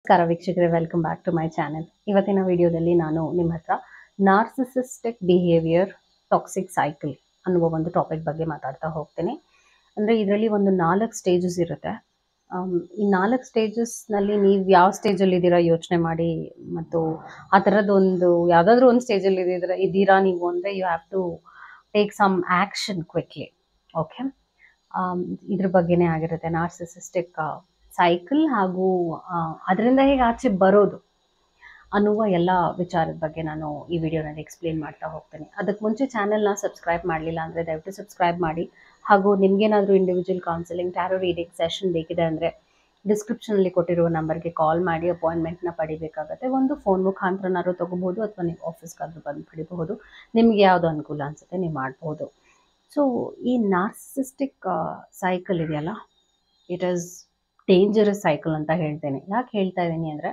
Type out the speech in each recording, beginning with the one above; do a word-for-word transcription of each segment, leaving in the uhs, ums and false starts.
ನಮಸ್ಕಾರ ವೀಕ್ಷಕರೇ, welcome back to my channel. ಇವತ್ತಿನ ವಿಡಿಯೋದಲ್ಲಿ ನಾನು ನಿಮ್ಮ ಹತ್ರ ನಾರ್ಸಿಸಿಸ್ಟಿಕ್ ಬಿಹೇವಿಯರ್ ಟಾಕ್ಸಿಕ್ ಸೈಕಲ್ ಅನ್ನುವ ಒಂದು ಟಾಪಿಕ್ ಬಗ್ಗೆ ಮಾತಾಡ್ತಾ ಹೋಗ್ತೀನಿ. ಅಂದರೆ ಇದರಲ್ಲಿ ಒಂದು ನಾಲ್ಕು ಸ್ಟೇಜಸ್ ಇರುತ್ತೆ. ಈ ನಾಲ್ಕು ಸ್ಟೇಜಸ್ನಲ್ಲಿ ನೀವು ಯಾವ ಸ್ಟೇಜಲ್ಲಿ ಇದ್ದೀರಾ ಯೋಚನೆ ಮಾಡಿ, ಮತ್ತು ಆ ಥರದ್ದೊಂದು ಯಾವುದಾದ್ರೂ ಒಂದು ಸ್ಟೇಜಲ್ಲಿ ಇದ್ದಿದ್ರೆ ಇದ್ದೀರಾ ನೀವು ಅಂದರೆ you have to take some action quickly. Okay, ಇದ್ರ ಬಗ್ಗೆನೇ ಆಗಿರುತ್ತೆ ನಾರ್ಸಿಸಿಸ್ಟಿಕ್ ಸೈಕಲ್ ಹಾಗೂ ಅದರಿಂದ ಹೇಗೆ ಆಚೆ ಬರೋದು ಅನ್ನುವ ಎಲ್ಲ ವಿಚಾರದ ಬಗ್ಗೆ ನಾನು ಈ ವಿಡಿಯೋನಲ್ಲಿ ಎಕ್ಸ್ಪ್ಲೇನ್ ಮಾಡ್ತಾ ಹೋಗ್ತೇನೆ. ಅದಕ್ಕೆ ಮುಂಚೆ ಚಾನೆಲ್ನ ಸಬ್ಸ್ಕ್ರೈಬ್ ಮಾಡಲಿಲ್ಲ ಅಂದರೆ ದಯವಿಟ್ಟು ಸಬ್ಸ್ಕ್ರೈಬ್ ಮಾಡಿ. ಹಾಗೂ ನಿಮಗೇನಾದರೂ individual counselling, tarot reading session ಬೇಕಿದೆ ಅಂದರೆ ಡಿಸ್ಕ್ರಿಪ್ಷನಲ್ಲಿ ಕೊಟ್ಟಿರುವ ನಂಬರ್ಗೆ ಕಾಲ್ ಮಾಡಿ ಅಪಾಯಿಂಟ್ಮೆಂಟ್ನ ಪಡಿಬೇಕಾಗತ್ತೆ. ಒಂದು ಫೋನ್ ಮುಖಾಂತರನಾದ್ರು ತೊಗೋಬೋದು ಅಥವಾ ನೀವು ಆಫೀಸ್ಗಾದ್ರೂ ಬಂದು ಪಡಿಬಹುದು. ನಿಮಗೆ ಯಾವುದು ಅನುಕೂಲ ಅನಿಸುತ್ತೆ ನೀವು ಮಾಡ್ಬೋದು. ಸೊ ಈ ನಾರ್ಸಿಸಿಸ್ಟಿಕ್ ಸೈಕಲ್ ಇದೆಯಲ್ಲ, ಇಟ್ ಈಸ್ ಡೇಂಜರಸ್ ಸೈಕಲ್ ಅಂತ ಹೇಳ್ತೇನೆ. ಯಾಕೆ ಹೇಳ್ತಾ ಇದ್ದೀನಿ ಅಂದರೆ,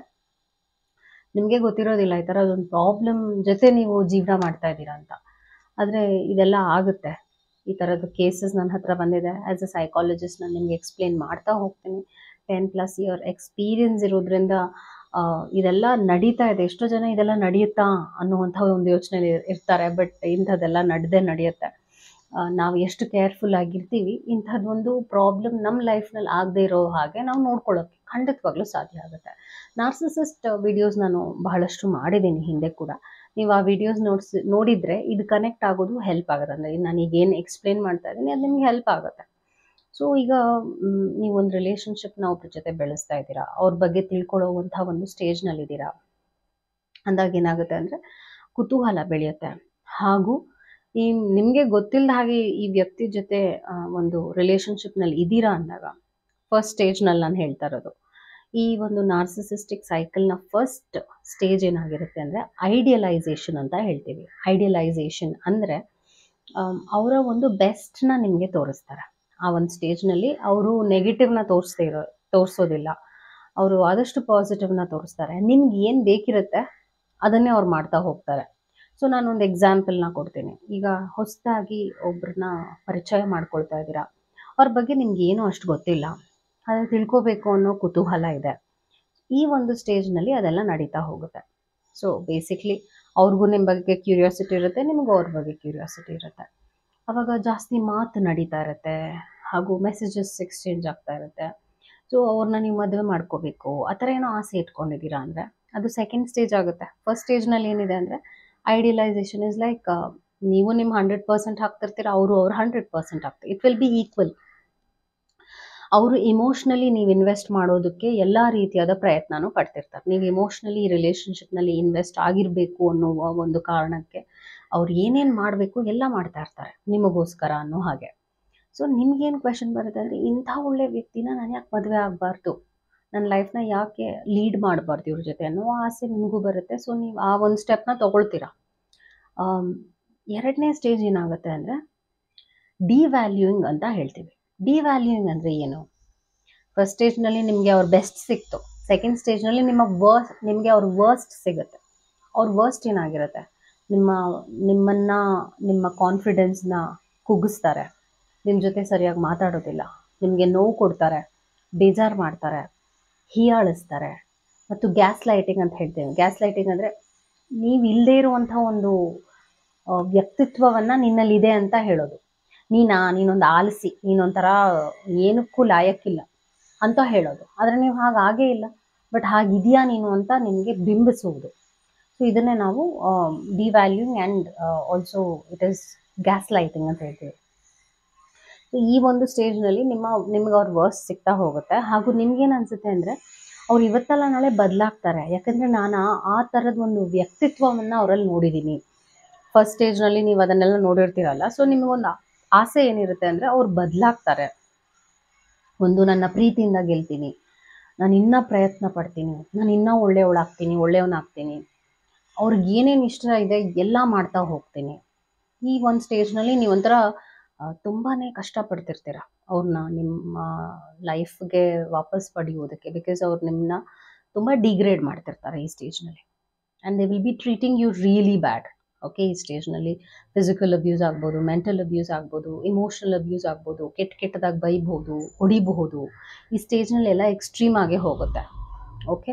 ನಿಮಗೆ ಗೊತ್ತಿರೋದಿಲ್ಲ ಈ ಥರ ಒಂದು ಪ್ರಾಬ್ಲಮ್ ಜೊತೆ ನೀವು ಜೀವನ ಮಾಡ್ತಾ ಇದ್ದೀರಾ ಅಂತ. ಆದರೆ ಇದೆಲ್ಲ ಆಗುತ್ತೆ. ಈ ಥರದ್ದು ಕೇಸಸ್ ನನ್ನ ಹತ್ರ ಬಂದಿದೆ. ಆ್ಯಸ್ ಅ ಸೈಕಾಲಜಿಸ್ಟ್ ನಾನು ನಿಮಗೆ ಎಕ್ಸ್ಪ್ಲೇನ್ ಮಾಡ್ತಾ ಹೋಗ್ತೀನಿ. ಟೆನ್ ಪ್ಲಸ್ ಇಯರ್ ಎಕ್ಸ್ಪೀರಿಯನ್ಸ್ ಇರೋದ್ರಿಂದ ಇದೆಲ್ಲ ನಡೀತಾ ಇದೆ. ಎಷ್ಟೋ ಜನ ಇದೆಲ್ಲ ನಡೆಯುತ್ತಾ ಅನ್ನುವಂಥ ಒಂದು ಯೋಚನೆ ಇರ್ತಾರೆ. ಬಟ್ ಇಂಥದ್ದೆಲ್ಲ ನಡೆದೇ ನಡೆಯುತ್ತೆ. ನಾವು ಎಷ್ಟು ಕೇರ್ಫುಲ್ ಆಗಿರ್ತೀವಿ, ಇಂಥದ್ದೊಂದು ಪ್ರಾಬ್ಲಮ್ ನಮ್ಮ ಲೈಫ್ನಲ್ಲಿ ಆಗದೆ ಇರೋ ಹಾಗೆ ನಾವು ನೋಡ್ಕೊಳ್ಳೋಕ್ಕೆ ಖಂಡಿತವಾಗ್ಲೂ ಸಾಧ್ಯ ಆಗುತ್ತೆ. ನಾರ್ಸಿಸಿಸ್ಟ್ ವಿಡಿಯೋಸ್ ನಾನು ಬಹಳಷ್ಟು ಮಾಡಿದ್ದೀನಿ ಹಿಂದೆ ಕೂಡ. ನೀವು ಆ ವಿಡಿಯೋಸ್ ನೋಡ್ಸಿ ನೋಡಿದರೆ ಇದು ಕನೆಕ್ಟ್ ಆಗೋದು ಹೆಲ್ಪ್ ಆಗುತ್ತೆ. ಅಂದರೆ ನಾನೀಗ ಏನು ಎಕ್ಸ್ಪ್ಲೇನ್ ಮಾಡ್ತಾ ಇದ್ದೀನಿ ಅದು ನಿಮ್ಗೆ ಹೆಲ್ಪ್ ಆಗುತ್ತೆ. ಸೊ ಈಗ ನೀವೊಂದು ರಿಲೇಷನ್ಶಿಪ್ನ ಅವ್ರ ಜೊತೆ ಬೆಳೆಸ್ತಾ ಇದ್ದೀರಾ, ಅವ್ರ ಬಗ್ಗೆ ತಿಳ್ಕೊಳ್ಳೋವಂಥ ಒಂದು ಸ್ಟೇಜ್ನಲ್ಲಿದ್ದೀರಾ ಅಂದಾಗ ಏನಾಗುತ್ತೆ ಅಂದರೆ ಕುತೂಹಲ ಬೆಳೆಯುತ್ತೆ. ಹಾಗೂ ಈ ನಿಮಗೆ ಗೊತ್ತಿಲ್ಲದ ಹಾಗೆ ಈ ವ್ಯಕ್ತಿ ಜೊತೆ ಒಂದು ರಿಲೇಷನ್ಶಿಪ್ನಲ್ಲಿ ಇದ್ದೀರಾ ಅಂದಾಗ ಫಸ್ಟ್ ಸ್ಟೇಜ್ನಲ್ಲಿ ನಾನು ಹೇಳ್ತಾ ಇರೋದು, ಈ ಒಂದು ನಾರ್ಸಿಸಿಸ್ಟಿಕ್ ಸೈಕಲ್ನ ಫಸ್ಟ್ ಸ್ಟೇಜ್ ಏನಾಗಿರುತ್ತೆ ಅಂದರೆ ಐಡಿಯಲೈಸೇಷನ್ ಅಂತ ಹೇಳ್ತೀವಿ. ಐಡಿಯಲೈಸೇಷನ್ ಅಂದರೆ ಅವರ ಒಂದು ಬೆಸ್ಟ್ನ ನಿಮಗೆ ತೋರಿಸ್ತಾರೆ. ಆ ಒಂದು ಸ್ಟೇಜ್ನಲ್ಲಿ ಅವರು ನೆಗೆಟಿವ್ನ ತೋರಿಸ್ದೇ ಇರೋ ತೋರಿಸೋದಿಲ್ಲ. ಅವರು ಆದಷ್ಟು ಪಾಸಿಟಿವ್ನ ತೋರಿಸ್ತಾರೆ. ನಿಮ್ಗೆ ಏನು ಬೇಕಿರುತ್ತೆ ಅದನ್ನೇ ಅವ್ರು ಮಾಡ್ತಾ ಹೋಗ್ತಾರೆ. ಸೊ ನಾನೊಂದು ಎಕ್ಸಾಂಪಲ್ನ ಕೊಡ್ತೀನಿ. ಈಗ ಹೊಸದಾಗಿ ಒಬ್ಬರನ್ನ ಪರಿಚಯ ಮಾಡ್ಕೊಳ್ತಾ ಇದ್ದೀರಾ, ಅವ್ರ ಬಗ್ಗೆ ನಿಮ್ಗೆ ಏನೂ ಅಷ್ಟು ಗೊತ್ತಿಲ್ಲ, ಅದು ತಿಳ್ಕೋಬೇಕು ಅನ್ನೋ ಕುತೂಹಲ ಇದೆ. ಈ ಒಂದು ಸ್ಟೇಜ್ನಲ್ಲಿ ಅದೆಲ್ಲ ನಡೀತಾ ಹೋಗುತ್ತೆ. ಸೊ ಬೇಸಿಕ್ಲಿ ಅವ್ರಿಗೂ ನಿಮ್ಮ ಬಗ್ಗೆ ಕ್ಯೂರಿಯಾಸಿಟಿ ಇರುತ್ತೆ, ನಿಮಗೂ ಅವ್ರ ಬಗ್ಗೆ ಕ್ಯೂರಿಯಾಸಿಟಿ ಇರುತ್ತೆ. ಆವಾಗ ಜಾಸ್ತಿ ಮಾತು ನಡೀತಾ ಇರುತ್ತೆ, ಹಾಗೂ ಮೆಸೇಜಸ್ ಎಕ್ಸ್ಚೇಂಜ್ ಆಗ್ತಾ ಇರುತ್ತೆ. ಸೊ ಅವ್ರನ್ನ ನೀವು ಮದುವೆ ಮಾಡ್ಕೋಬೇಕು ಆ ಥರ ಏನೋ ಆಸೆ ಇಟ್ಕೊಂಡಿದ್ದೀರಾ ಅಂದರೆ ಅದು ಸೆಕೆಂಡ್ ಸ್ಟೇಜ್ ಆಗುತ್ತೆ. ಫಸ್ಟ್ ಸ್ಟೇಜ್ನಲ್ಲಿ ಏನಿದೆ ಅಂದರೆ ಐಡಿಯಲೈಸೇಷನ್ ಇಸ್ ಲೈಕ್ ನೀವು ನಿಮ್ಮ ಹಂಡ್ರೆಡ್ ಪರ್ಸೆಂಟ್ ಹಾಕ್ತಿರ್ತೀರ, ಅವರು ಅವ್ರು ಹಂಡ್ರೆಡ್ ಪರ್ಸೆಂಟ್ ಹಾಕ್ತಾರೆ. It will be equal. ಅವರು ಇಮೋಷ್ನಲಿ ನೀವು ಇನ್ವೆಸ್ಟ್ ಮಾಡೋದಕ್ಕೆ ಎಲ್ಲ ರೀತಿಯಾದ ಪ್ರಯತ್ನನೂ ಪಡ್ತಿರ್ತಾರೆ. ನೀವು ಇಮೋಷ್ನಲಿ ಈ ರಿಲೇಷನ್ಶಿಪ್ನಲ್ಲಿ ಇನ್ವೆಸ್ಟ್ ಆಗಿರಬೇಕು ಅನ್ನುವ ಒಂದು ಕಾರಣಕ್ಕೆ ಅವ್ರು ಏನೇನು ಮಾಡಬೇಕು ಎಲ್ಲ ಮಾಡ್ತಾ ಇರ್ತಾರೆ ನಿಮಗೋಸ್ಕರ ಅನ್ನೋ ಹಾಗೆ. ಸೊ ನಿಮ್ಗೇನು ಕ್ವೆಶನ್ ಬರುತ್ತೆ ಅಂದರೆ, ಇಂಥ ಒಳ್ಳೆ ವ್ಯಕ್ತಿನ ನಾನು ಯಾಕೆ ಮದುವೆ ಆಗಬಾರ್ದು, ನನ್ನ ಲೈಫ್ನ ಯಾಕೆ ಲೀಡ್ ಮಾಡಬಾರ್ದು ಇವ್ರ ಜೊತೆ ಅನ್ನೋ ಆಸೆ ನಿಮಗೂ ಬರುತ್ತೆ. ಸೊ ನೀವು ಆ ಒಂದು ಸ್ಟೆಪ್ನ ತೊಗೊಳ್ತೀರಾ. ಎರಡನೇ ಸ್ಟೇಜ್ ಏನಾಗುತ್ತೆ ಅಂದರೆ ಡಿವ್ಯಾಲ್ಯೂಯಿಂಗ್ ಅಂತ ಹೇಳ್ತೀವಿ. ಡಿವ್ಯಾಲ್ಯೂಯಿಂಗ್ ಅಂದರೆ ಏನು? ಫಸ್ಟ್ ಸ್ಟೇಜ್ನಲ್ಲಿ ನಿಮಗೆ ಅವ್ರ ಬೆಸ್ಟ್ ಸಿಕ್ತು, ಸೆಕೆಂಡ್ ಸ್ಟೇಜ್ನಲ್ಲಿ ನಿಮ್ಮ ವರ್ಸ್ ನಿಮಗೆ ಅವ್ರ ವರ್ಸ್ಟ್ ಸಿಗುತ್ತೆ. ಅವ್ರ ವರ್ಸ್ಟ್ ಏನಾಗಿರುತ್ತೆ, ನಿಮ್ಮ ನಿಮ್ಮನ್ನು ನಿಮ್ಮ ಕಾನ್ಫಿಡೆನ್ಸ್ನ ಕುಗ್ಗಿಸ್ತಾರೆ, ನಿಮ್ಮ ಜೊತೆ ಸರಿಯಾಗಿ ಮಾತಾಡೋದಿಲ್ಲ, ನಿಮಗೆ ನೋವು ಕೊಡ್ತಾರೆ, ಬೇಜಾರು ಮಾಡ್ತಾರೆ, ಹೀಯಾಳಿಸ್ತಾರೆ. ಮತ್ತು ಗ್ಯಾಸ್ ಲೈಟಿಂಗ್ ಅಂತ ಹೇಳ್ತೇವೆ. ಗ್ಯಾಸ್ ಲೈಟಿಂಗ್ ಅಂದರೆ ನೀವು ಇಲ್ಲದೇ ಇರುವಂಥ ಒಂದು ವ್ಯಕ್ತಿತ್ವವನ್ನು ನಿನ್ನಲ್ಲಿದೆ ಅಂತ ಹೇಳೋದು. ನೀನಾ ನೀನೊಂದು ಆಲಸಿ, ನೀನೊಂಥರ ಏನಕ್ಕೂ ಲಾಯಕ್ಕಿಲ್ಲ ಅಂತ ಹೇಳೋದು. ಆದರೆ ನೀವು ಹಾಗಾಗೇ ಇಲ್ಲ, ಬಟ್ ಹಾಗಿದೆಯಾ ನೀನು ಅಂತ ನಿಮಗೆ ಬಿಂಬಿಸುವುದು. ಸೊ ಇದನ್ನೇ ನಾವು devaluing and also it is gaslighting ಅಂತ ಹೇಳ್ತೀವಿ. ಸೊ ಈ ಒಂದು ಸ್ಟೇಜ್ನಲ್ಲಿ ನಿಮ್ಮ ನಿಮ್ಗೆ ಅವ್ರ ವರ್ಸ್ ಸಿಗ್ತಾ ಹೋಗುತ್ತೆ. ಹಾಗೂ ನಿಮ್ಗೇನು ಅನಿಸುತ್ತೆ ಅಂದರೆ ಅವ್ರು ಇವತ್ತಲ್ಲ ನಾಳೆ ಬದಲಾಗ್ತಾರೆ, ಯಾಕಂದರೆ ನಾನು ಆ ಥರದ ಒಂದು ವ್ಯಕ್ತಿತ್ವವನ್ನು ಅವರಲ್ಲಿ ನೋಡಿದ್ದೀನಿ. ಫಸ್ಟ್ ಸ್ಟೇಜ್ನಲ್ಲಿ ನೀವು ಅದನ್ನೆಲ್ಲ ನೋಡಿರ್ತೀರಲ್ಲ. ಸೊ ನಿಮಗೊಂದು ಆಸೆ ಏನಿರುತ್ತೆ ಅಂದರೆ ಅವ್ರು ಬದಲಾಗ್ತಾರೆ. ಒಂದು ನನ್ನ ಪ್ರೀತಿಯಿಂದ ಗೆಲ್ತೀನಿ, ನಾನು ಇನ್ನೂ ಪ್ರಯತ್ನ ಪಡ್ತೀನಿ, ನಾನು ಇನ್ನೂ ಒಳ್ಳೆಯವಳಾಗ್ತೀನಿ, ಒಳ್ಳೆಯವನಾಗ್ತೀನಿ, ಅವ್ರಿಗೆ ಏನೇನು ಇಷ್ಟ ಇದೆ ಎಲ್ಲ ಮಾಡ್ತಾ ಹೋಗ್ತೀನಿ. ಈ ಒಂದು ಸ್ಟೇಜ್ನಲ್ಲಿ ನೀವೊಂಥರ ತುಂಬಾ ಕಷ್ಟಪಡ್ತಿರ್ತೀರ ಅವ್ರನ್ನ ನಿಮ್ಮ ಲೈಫ್ಗೆ ವಾಪಸ್ ಪಡೆಯೋದಕ್ಕೆ. ಬಿಕಾಸ್ ಅವ್ರು ನಿಮ್ಮನ್ನ ತುಂಬ ಡಿಗ್ರೇಡ್ ಮಾಡ್ತಿರ್ತಾರೆ ಈ ಸ್ಟೇಜ್ನಲ್ಲಿ. And they will be treating you really bad. Okay, ಈ ಸ್ಟೇಜ್ನಲ್ಲಿ ಫಿಸಿಕಲ್ ಅಬ್ಯೂಸ್ ಆಗ್ಬೋದು, ಮೆಂಟಲ್ ಅಬ್ಯೂಸ್ ಆಗ್ಬೋದು, ಇಮೋಷ್ನಲ್ ಅಬ್ಯೂಸ್ ಆಗ್ಬೋದು, ಕೆಟ್ಟ ಕೆಟ್ಟದಾಗಿ ಬೈಬಹುದು, ಹೊಡಿಬಹುದು. ಈ ಸ್ಟೇಜ್ನಲ್ಲಿ ಎಲ್ಲ ಎಕ್ಸ್ಟ್ರೀಮ್ ಆಗೇ ಹೋಗುತ್ತೆ. ಓಕೆ,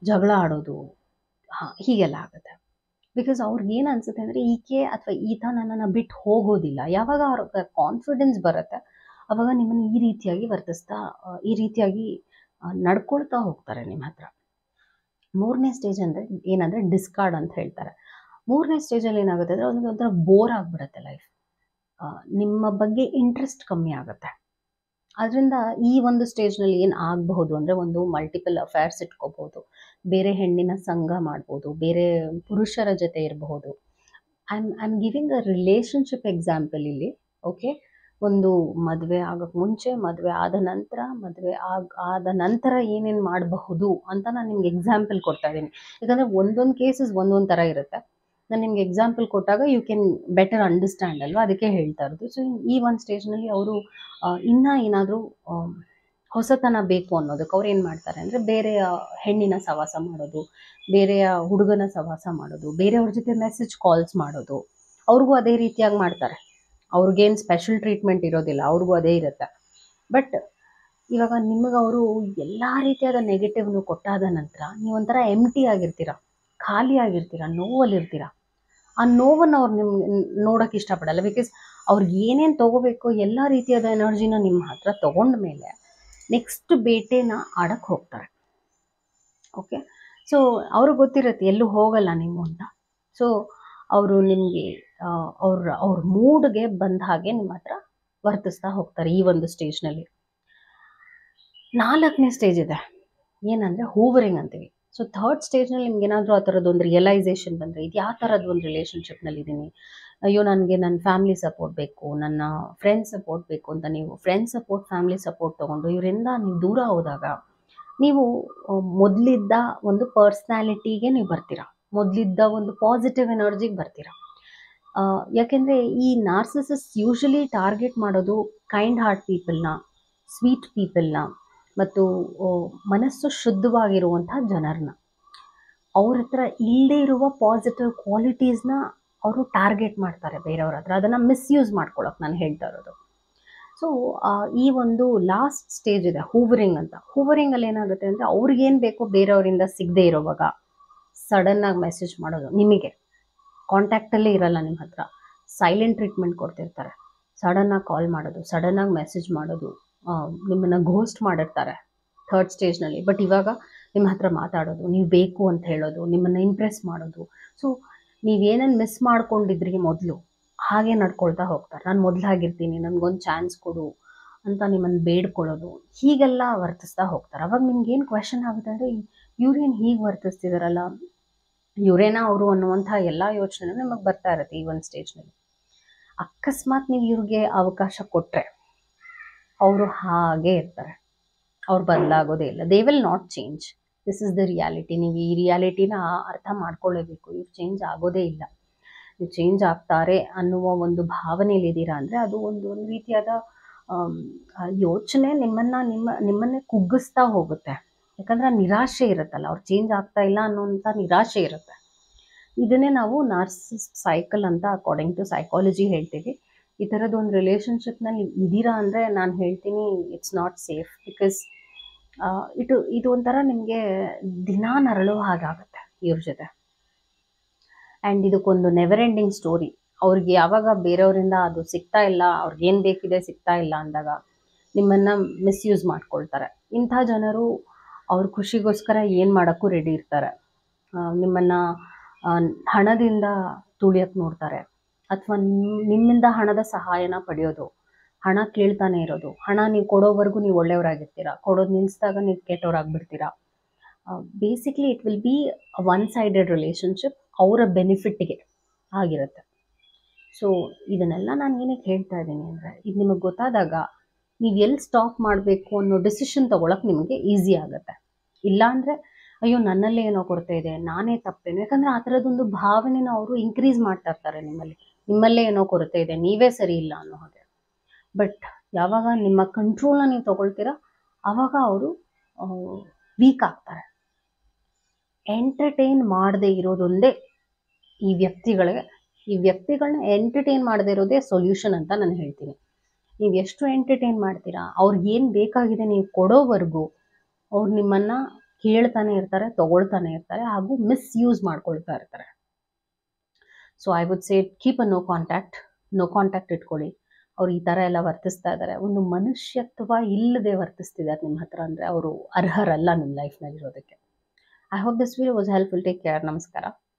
ಜಗಳ ಆಡೋದು, ಹಾಂ ಹೀಗೆಲ್ಲ ಆಗುತ್ತೆ. ಬಿಕಾಸ್ ಅವ್ರಿಗೆ ಏನು ಅನ್ಸುತ್ತೆ ಅಂದರೆ ಈಕೆ ಅಥವಾ ಈತ ನನ್ನನ್ನು ಬಿಟ್ಟು ಹೋಗೋದಿಲ್ಲ. ಯಾವಾಗ ಅವ್ರಿಗೆ ಕಾನ್ಫಿಡೆನ್ಸ್ ಬರುತ್ತೆ ಅವಾಗ ನಿಮ್ಮನ್ನು ಈ ರೀತಿಯಾಗಿ ವರ್ತಿಸ್ತಾ ಆ, ಈ ರೀತಿಯಾಗಿ ಆ, ನಡ್ಕೊಳ್ತಾ ಹೋಗ್ತಾರೆ ನಿಮ್ಮ ಹತ್ರ. ಮೂರನೇ ಸ್ಟೇಜ್ ಅಂದರೆ ಏನಂದರೆ ಡಿಸ್ಕಾರ್ಡ್ ಅಂತ ಹೇಳ್ತಾರೆ. ಮೂರನೇ ಸ್ಟೇಜಲ್ಲಿ ಏನಾಗುತ್ತೆ ಅಂದರೆ ಅವ್ನಿಗೆ ಒಂಥರ ಬೋರ್ ಆಗಿಬಿಡುತ್ತೆ ಲೈಫ್. ನಿಮ್ಮ ಬಗ್ಗೆ ಇಂಟ್ರೆಸ್ಟ್ ಕಮ್ಮಿ ಆಗುತ್ತೆ. ಅದರಿಂದ ಈ ಒಂದು ಸ್ಟೇಜ್ನಲ್ಲಿ ಏನು ಆಗಬಹುದು ಅಂದರೆ ಒಂದು ಮಲ್ಟಿಪಲ್ ಅಫೇರ್ಸ್ ಇಟ್ಕೋಬಹುದು, ಬೇರೆ ಹೆಣ್ಣಿನ ಸಂಘ ಮಾಡ್ಬೋದು, ಬೇರೆ ಪುರುಷರ ಜೊತೆ ಇರಬಹುದು. I am I am giving a relationship example ಇಲ್ಲಿ. ಓಕೆ, ಒಂದು ಮದುವೆ ಆಗೋಕ್ಕೆ ಮುಂಚೆ, ಮದುವೆ ಆದ ನಂತರ, ಮದುವೆ ಆಗ ಆದ ನಂತರ ಏನೇನು ಮಾಡಬಹುದು ಅಂತ ನಾನು ನಿಮ್ಗೆ ಎಕ್ಸಾಂಪಲ್ ಕೊಡ್ತಾ ಇದ್ದೀನಿ. ಯಾಕಂದರೆ ಒಂದೊಂದು ಕೇಸಸ್ ಒಂದೊಂದು ಥರ ಇರುತ್ತೆ. ನಾನು ನಿಮ್ಗೆ ಎಕ್ಸಾಂಪಲ್ ಕೊಟ್ಟಾಗ ಯು ಕ್ಯಾನ್ ಬೆಟರ್ ಅಂಡರ್ಸ್ಟ್ಯಾಂಡ್ ಅಲ್ವಾ, ಅದಕ್ಕೆ ಹೇಳ್ತಾ ಇರೋದು. ಸೊ ಈ ಒಂದು ಸ್ಟೇಜ್ನಲ್ಲಿ ಅವರು ಇನ್ನೂ ಏನಾದರೂ ಹೊಸತನ ಬೇಕು ಅನ್ನೋದಕ್ಕೆ ಅವ್ರು ಏನು ಮಾಡ್ತಾರೆ ಅಂದರೆ ಬೇರೆಯ ಹೆಣ್ಣಿನ ಸವಾಸ ಮಾಡೋದು, ಬೇರೆಯ ಹುಡುಗನ ಸವಾಸ ಮಾಡೋದು, ಬೇರೆಯವ್ರ ಜೊತೆ ಮೆಸೇಜ್ ಕಾಲ್ಸ್ ಮಾಡೋದು. ಅವ್ರಿಗೂ ಅದೇ ರೀತಿಯಾಗಿ ಮಾಡ್ತಾರೆ. ಅವ್ರಿಗೇನು ಸ್ಪೆಷಲ್ ಟ್ರೀಟ್ಮೆಂಟ್ ಇರೋದಿಲ್ಲ, ಅವ್ರಿಗೂ ಅದೇ ಇರುತ್ತೆ. ಬಟ್ ಇವಾಗ ನಿಮಗೆ ಅವರು ಎಲ್ಲ ರೀತಿಯಾದ ನೆಗೆಟಿವ್ನು ಕೊಟ್ಟಾದ ನಂತರ ನೀವೊಂಥರ ಎಂಟಿ ಆಗಿರ್ತೀರ, ಖಾಲಿ ಆಗಿರ್ತೀರ, ನೋವಲ್ಲಿರ್ತೀರ. ಆ ನೋವನ್ನು ಅವ್ರು ನಿಮ್ಗೆ ನೋಡೋಕ್ಕೆ ಇಷ್ಟಪಡಲ್ಲ. ಬಿಕಾಸ್ ಅವ್ರಿಗೆ ಏನೇನು ತೊಗೋಬೇಕು ಎಲ್ಲ ರೀತಿಯಾದ ಎನರ್ಜಿನ ನಿಮ್ಮ ಹತ್ರ ತೊಗೊಂಡ ಮೇಲೆ ನೆಕ್ಸ್ಟ್ ಬೇಟೆನ ಆಡಕ್ಕೆ ಹೋಗ್ತಾರೆ. ಓಕೆ, ಸೊ ಅವ್ರಿಗೆ ಗೊತ್ತಿರುತ್ತೆ ಎಲ್ಲೂ ಹೋಗಲ್ಲ ನೀವು ಅಂತ. ಸೊ ಅವರು ನಿಮಗೆ ಅವ್ರ ಅವ್ರ ಮೂಡ್ಗೆ ಬಂದ ಹಾಗೆ ನಿಮ್ಮ ಹತ್ರ ವರ್ತಿಸ್ತಾ ಹೋಗ್ತಾರೆ ಈ ಒಂದು ಸ್ಟೇಜ್ನಲ್ಲಿ. ನಾಲ್ಕನೇ ಸ್ಟೇಜ್ ಇದೆ, ಏನಂದರೆ ಹೂವರಿಂಗ್ ಅಂತೀವಿ. ಸೊ ಥರ್ಡ್ ಸ್ಟೇಜ್ನಲ್ಲಿ ನಿಮ್ಗೆ ಏನಾದರೂ ಆ ಥರದ್ದು ಒಂದು ರಿಯಲೈಸೇಷನ್ ಬಂದರೆ, ಇದು ಯಾವ ಥರದ್ದು ಒಂದು ರಿಲೇಷನ್ಶಿಪ್ನಲ್ಲಿದ್ದೀನಿ, ಅಯ್ಯೋ ನನಗೆ ನನ್ನ ಫ್ಯಾಮಿಲಿ ಸಪೋರ್ಟ್ ಬೇಕು, ನನ್ನ ಫ್ರೆಂಡ್ಸ್ ಸಪೋರ್ಟ್ ಬೇಕು ಅಂತ ನೀವು ಫ್ರೆಂಡ್ಸ್ ಸಪೋರ್ಟ್, ಫ್ಯಾಮಿಲಿ ಸಪೋರ್ಟ್ ತೊಗೊಂಡು ಇವರಿಂದ ನೀವು ದೂರ ಹೋದಾಗ ನೀವು ಮೊದಲಿದ್ದ ಒಂದು ಪರ್ಸ್ನಾಲಿಟಿಗೆ ನೀವು ಬರ್ತೀರಾ, ಮೊದಲಿದ್ದ ಒಂದು ಪಾಸಿಟಿವ್ ಎನರ್ಜಿಗೆ ಬರ್ತೀರಾ. ಯಾಕೆಂದರೆ ಈ ನಾರ್ಸಿಸಿಸ್ ಯೂಶಲಿ ಟಾರ್ಗೆಟ್ ಮಾಡೋದು ಕೈಂಡ್ ಹಾರ್ಟ್ ಪೀಪಲ್ನ, ಸ್ವೀಟ್ ಪೀಪಲ್ನ ಮತ್ತು ಮನಸ್ಸು ಶುದ್ಧವಾಗಿರುವಂಥ ಜನರನ್ನ. ಅವ್ರ ಹತ್ರ ಇಲ್ಲದೇ ಇರುವ ಪಾಸಿಟಿವ್ ಕ್ವಾಲಿಟೀಸ್ನ ಅವರು ಟಾರ್ಗೆಟ್ ಮಾಡ್ತಾರೆ ಬೇರೆಯವ್ರ ಹತ್ರ, ಅದನ್ನು ಮಿಸ್ಯೂಸ್ ಮಾಡ್ಕೊಳಕ್ಕೆ ನಾನು ಹೇಳ್ತಾ ಇರೋದು. ಸೊ ಈ ಒಂದು ಲಾಸ್ಟ್ ಸ್ಟೇಜ್ ಇದೆ ಹೂವರಿಂಗ್ ಅಂತ. ಹೂವರಿಂಗಲ್ಲಿ ಏನಾಗುತ್ತೆ ಅಂದರೆ ಅವ್ರಿಗೇನು ಬೇಕೋ ಬೇರೆಯವರಿಂದ ಸಿಗದೆ ಇರೋವಾಗ ಸಡನ್ನಾಗಿ ಮೆಸೇಜ್ ಮಾಡೋದು, ನಿಮಗೆ ಕಾಂಟ್ಯಾಕ್ಟಲ್ಲೇ ಇರಲ್ಲ ನಿಮ್ಮ ಹತ್ರ, ಸೈಲೆಂಟ್ ಟ್ರೀಟ್ಮೆಂಟ್ ಕೊಡ್ತಿರ್ತಾರೆ, ಸಡನ್ನಾಗಿ ಕಾಲ್ ಮಾಡೋದು, ಸಡನ್ನಾಗಿ ಮೆಸೇಜ್ ಮಾಡೋದು, ನಿಮ್ಮನ್ನು ಘೋಸ್ಟ್ ಮಾಡಿರ್ತಾರೆ ಥರ್ಡ್ ಸ್ಟೇಜ್ನಲ್ಲಿ. ಬಟ್ ಇವಾಗ ನಿಮ್ಮ ಹತ್ರ ಮಾತಾಡೋದು, ನೀವು ಬೇಕು ಅಂತ ಹೇಳೋದು, ನಿಮ್ಮನ್ನು ಇಂಪ್ರೆಸ್ ಮಾಡೋದು. ಸೊ ನೀವೇನೇನು ಮಿಸ್ ಮಾಡ್ಕೊಂಡಿದ್ರಿ ಮೊದಲು ಹಾಗೆ ನಡ್ಕೊಳ್ತಾ ಹೋಗ್ತಾರೆ. ನಾನು ಮೊದಲಾಗಿರ್ತೀನಿ, ನನಗೊಂದು ಚಾನ್ಸ್ ಕೊಡು ಅಂತ ನಿಮ್ಮನ್ನು ಬೇಡ್ಕೊಳ್ಳೋದು, ಹೀಗೆಲ್ಲ ವರ್ತಿಸ್ತಾ ಹೋಗ್ತಾರೆ. ಅವಾಗ ನಿಮ್ಗೇನು ಕ್ವೆಶನ್ ಆಗುತ್ತೆ ಅಂದರೆ ಇವ್ರೇನು ಹೀಗೆ ವರ್ತಿಸ್ತಿದಾರಲ್ಲ, ಇವರೇನ ಅವರು ಅನ್ನುವಂಥ ಎಲ್ಲ ಯೋಚನೆ ನಮಗೆ ಬರ್ತಾ ಇರುತ್ತೆ ಈ ಒಂದು ಸ್ಟೇಜ್ನಲ್ಲಿ. ಅಕಸ್ಮಾತ್ ನೀವು ಇವ್ರಿಗೆ ಅವಕಾಶ ಕೊಟ್ಟರೆ ಅವರು ಹಾಗೇ ಇರ್ತಾರೆ, ಅವ್ರು ಬದಲಾಗೋದೇ ಇಲ್ಲ. They will not change. This is the reality. ನೀವು ಈ ರಿಯಾಲಿಟಿನ ಅರ್ಥ ಮಾಡ್ಕೊಳ್ಳೇಬೇಕು. ಇವ್ರು ಚೇಂಜ್ ಆಗೋದೇ ಇಲ್ಲ. ನೀವು ಚೇಂಜ್ ಆಗ್ತಾರೆ ಅನ್ನುವ ಒಂದು ಭಾವನೆಯಲ್ಲಿ ಇದ್ದೀರಾ ಅಂದರೆ ಅದು ಒಂದು ಒಂದು ರೀತಿಯಾದ ಯೋಚನೆ ನಿಮ್ಮನ್ನು ನಿಮ್ಮ ನಿಮ್ಮನ್ನೇ ಕುಗ್ಗಿಸ್ತಾ ಹೋಗುತ್ತೆ. ಯಾಕಂದರೆ ನಿರಾಶೆ ಇರುತ್ತಲ್ಲ, ಅವ್ರು ಚೇಂಜ್ ಆಗ್ತಾ ಇಲ್ಲ ಅನ್ನೋಂಥ ನಿರಾಶೆ ಇರುತ್ತೆ. ಇದನ್ನೇ ನಾವು ನಾರ್ಸಿಸಿಸ್ಟ್ ಸೈಕಲ್ ಅಂತ ಅಕಾರ್ಡಿಂಗ್ ಟು ಸೈಕಾಲಜಿ ಹೇಳ್ತೀವಿ. ಈ ಥರದ್ದು ಒಂದು ರಿಲೇಷನ್ಶಿಪ್ನಲ್ಲಿ ಇದ್ದೀರಾ ಅಂದರೆ ನಾನು ಹೇಳ್ತೀನಿ ಇಟ್ಸ್ ನಾಟ್ ಸೇಫ್. ಬಿಕಾಸ್ ಇದು ಇದು ಒಂಥರ ನಿಮಗೆ ದಿನ ನರಳೋ ಹಾಗಾಗುತ್ತೆ ಇವ್ರ ಜೊತೆ. ಆ್ಯಂಡ್ ಇದಕ್ಕೊಂದು ನೆವರ್ ಎಂಡಿಂಗ್ ಸ್ಟೋರಿ. ಅವ್ರಿಗೆ ಯಾವಾಗ ಬೇರೆಯವರಿಂದ ಅದು ಸಿಗ್ತಾ ಇಲ್ಲ, ಅವ್ರಿಗೇನು ಬೇಕಿದೆ ಸಿಗ್ತಾ ಇಲ್ಲ ಅಂದಾಗ ನಿಮ್ಮನ್ನು ಮಿಸ್ಯೂಸ್ ಮಾಡ್ಕೊಳ್ತಾರೆ. ಇಂಥ ಜನರು ಅವ್ರ ಖುಷಿಗೋಸ್ಕರ ಏನು ಮಾಡೋಕ್ಕೂ ರೆಡಿ ಇರ್ತಾರೆ. ನಿಮ್ಮನ್ನು ಹಣದಿಂದ ತುಳಿಯೋಕ್ಕೆ ನೋಡ್ತಾರೆ, ಅಥವಾ ನಿಮ್ಮ ನಿಮ್ಮಿಂದ ಹಣದ ಸಹಾಯನ ಪಡೆಯೋದು, ಹಣ ಕೇಳ್ತಾನೆ ಇರೋದು. ಹಣ ನೀವು ಕೊಡೋವರೆಗೂ ನೀವು ಒಳ್ಳೆಯವರಾಗಿರ್ತೀರ, ಕೊಡೋದು ನಿಲ್ಲಿಸಿದಾಗ ನೀವು ಕೆಟ್ಟವರಾಗ್ಬಿಡ್ತೀರಾ. Basically it will be one sided relationship, ಅವರ ಬೆನಿಫಿಟ್ಗೆ ಆಗಿರುತ್ತೆ. ಸೊ ಇದನ್ನೆಲ್ಲ ನಾನು ಏನಕ್ಕೆ ಹೇಳ್ತಾ ಇದ್ದೀನಿ ಅಂದರೆ, ಇದು ನಿಮಗೆ ಗೊತ್ತಾದಾಗ ನೀವು ಎಲ್ಲಿ ಸ್ಟಾಪ್ ಮಾಡಬೇಕು ಅನ್ನೋ ಡಿಸಿಷನ್ ತೊಗೊಳಕ್ಕೆ ನಿಮಗೆ ಈಸಿ ಆಗುತ್ತೆ. ಇಲ್ಲಾಂದರೆ ಅಯ್ಯೋ ನನ್ನಲ್ಲೇ ಏನೋ ಕೊರತೆ ಇದೆ, ನಾನೇ ತಪ್ಪೇನು, ಯಾಕಂದರೆ ಆ ಥರದೊಂದು ಭಾವನೆನ ಅವರು ಇನ್ಕ್ರೀಸ್ ಮಾಡ್ತಾ ಇರ್ತಾರೆ ನಿಮ್ಮಲ್ಲಿ, ನಿಮ್ಮಲ್ಲೇ ಏನೋ ಕೊರತೆ ಇದೆ, ನೀವೇ ಸರಿ ಇಲ್ಲ ಅನ್ನೋ ಹಾಗೆ. ಬಟ್ ಯಾವಾಗ ನಿಮ್ಮ ಕಂಟ್ರೋಲ್ನ ನೀವು ತೊಗೊಳ್ತೀರಾ ಆವಾಗ ಅವರು ವೀಕ್ ಆಗ್ತಾರೆ. ಎಂಟರ್ಟೈನ್ ಮಾಡದೇ ಇರೋದೊಂದೇ ಈ ವ್ಯಕ್ತಿಗಳಿಗೆ, ಈ ವ್ಯಕ್ತಿಗಳನ್ನ ಎಂಟರ್ಟೈನ್ ಮಾಡದೇ ಇರೋದೇ ಸೊಲ್ಯೂಷನ್ ಅಂತ ನಾನು ಹೇಳ್ತೀನಿ. ನೀವು ಎಷ್ಟು ಎಂಟರ್ಟೈನ್ ಮಾಡ್ತೀರಾ, ಅವ್ರಿಗೇನು ಬೇಕಾಗಿದೆ ನೀವು ಕೊಡೋವರೆಗೂ ಅವ್ರು ನಿಮ್ಮನ್ನು ಕೇಳ್ತಾನೆ ಇರ್ತಾರೆ, ತಗೊಳ್ತಾನೆ ಇರ್ತಾರೆ, ಹಾಗೂ ಮಿಸ್ಯೂಸ್ ಮಾಡ್ಕೊಳ್ತಾ ಇರ್ತಾರೆ. So I would say keep a no contact, no contact ಇಟ್ಕೊಳ್ಳಿ. ಅವ್ರು ಈ ಥರ ಎಲ್ಲ ವರ್ತಿಸ್ತಾ ಇದ್ದಾರೆ, ಒಂದು ಮನುಷ್ಯತ್ವ ಇಲ್ಲದೆ ವರ್ತಿಸ್ತಿದ್ದಾರೆ ನಿಮ್ಮ ಹತ್ರ ಅಂದರೆ ಅವರು ಅರ್ಹರಲ್ಲ ನಿಮ್ಮ ಲೈಫ್ನಲ್ಲಿ ಇರೋದಕ್ಕೆ. I hope this video was helpful. Take care. ನಮಸ್ಕಾರ.